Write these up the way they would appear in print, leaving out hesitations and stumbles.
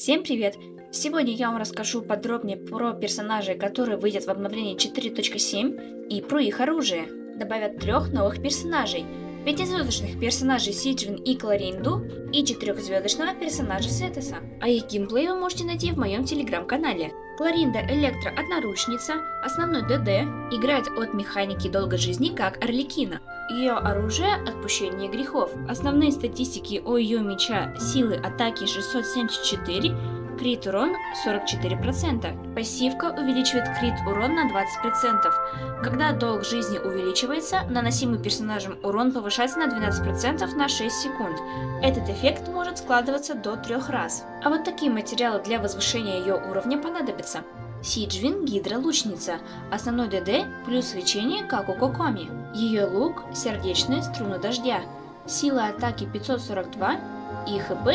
Всем привет! Сегодня я вам расскажу подробнее про персонажей, которые выйдут в обновлении 4.7 и про их оружие. Добавят 3 новых персонажей, 5-звездочных персонажей Сиджвин и Кларинду и 4-звездочного персонажа Сетоса. А их геймплей вы можете найти в моем телеграм-канале. Кларинда Электро-одноручница, основной ДД, играет от механики долгой жизни как Арлекина. Ее оружие – отпущение грехов. Основные статистики о ее меча: силы атаки 674, крит урон 44%. Пассивка увеличивает крит урон на 20%. Когда долг жизни увеличивается, наносимый персонажем урон повышается на 12% на 6 секунд. Этот эффект может складываться до 3 раз. А вот такие материалы для возвышения ее уровня понадобятся. Сиджвин Гидра-лучница, основной ДД плюс лечение, как у Кокоми. Ее лук – сердечные струны дождя, сила атаки 542 и ХП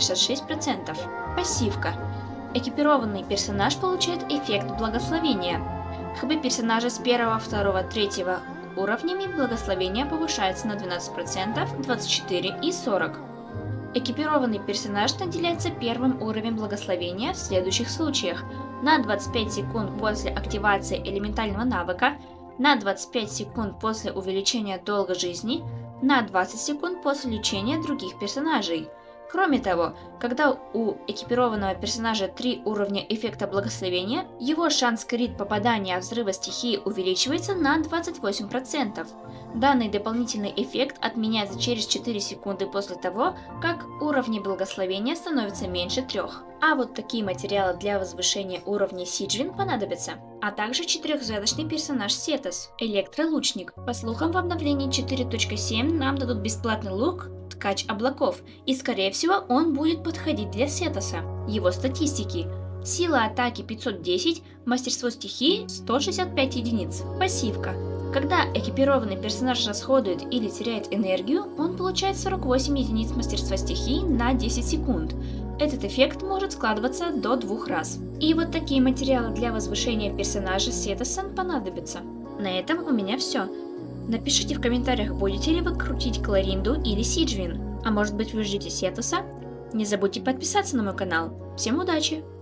66%. Пассивка. Экипированный персонаж получает эффект благословения. ХП персонажа с 1, 2, 3 уровнями благословения повышается на 12%, 24 и 40. Экипированный персонаж наделяется первым уровнем благословения в следующих случаях: на 25 секунд после активации элементального навыка, на 25 секунд после увеличения долга жизни, на 20 секунд после лечения других персонажей. Кроме того, когда у экипированного персонажа 3 уровня эффекта благословения, его шанс крит попадания взрыва стихии увеличивается на 28%. Данный дополнительный эффект отменяется через 4 секунды после того, как уровни благословения становятся меньше 3. А вот такие материалы для возвышения уровней Сиджвин понадобятся. А также 4-звездочный персонаж Сетос, Электролучник. По слухам, в обновлении 4.7 нам дадут бесплатный лук Ткач облаков, и скорее всего он будет подходить для Сетоса. Его статистики: сила атаки 510, мастерство стихии 165 единиц. Пассивка. Когда экипированный персонаж расходует или теряет энергию, он получает 48 единиц мастерства стихии на 10 секунд. Этот эффект может складываться до 2 раз. И вот такие материалы для возвышения персонажа Сетоса понадобятся. На этом у меня все. Напишите в комментариях, будете ли вы крутить Кларинду или Сиджвин. А может быть, вы ждете Сетоса? Не забудьте подписаться на мой канал. Всем удачи!